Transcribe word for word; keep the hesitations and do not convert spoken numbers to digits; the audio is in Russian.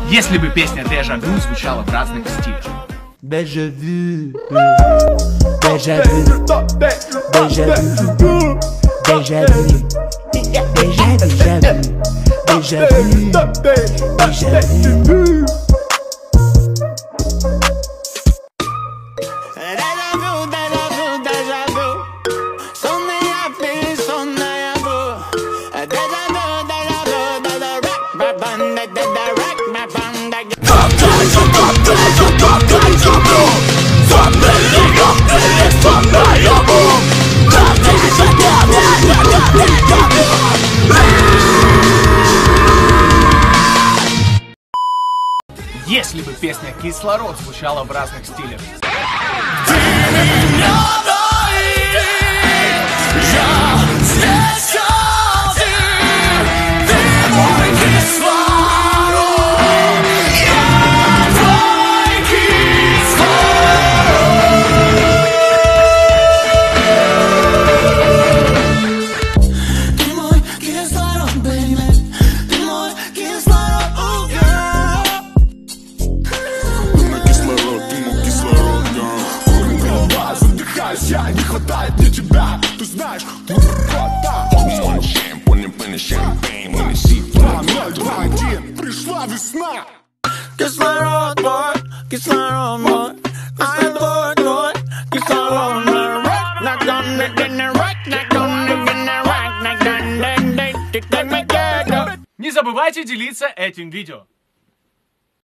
Если бы песня Déjà Vu звучала в разных стилях. Déjà vu, déjà vu, déjà vu, déjà vu, déjà, déjà vu, déjà vu, déjà vu. Если бы песня «Кислород» звучала в разных стилях. Не хватает мне тебя, ты знаешь, ты пришла весна. Кислород, бой, кислород, бой, I boy, boy, кислород, right, not gonna get it right, not gonna get it right, not gonna get it right. Не забывайте делиться этим видео.